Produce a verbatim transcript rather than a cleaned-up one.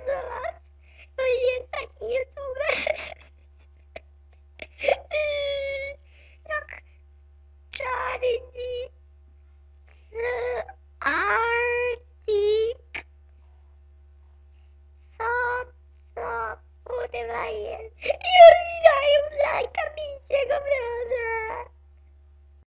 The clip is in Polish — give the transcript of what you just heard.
za vás. To je taký youtuber. Tak Charity Arctic. Co to kurwa jest?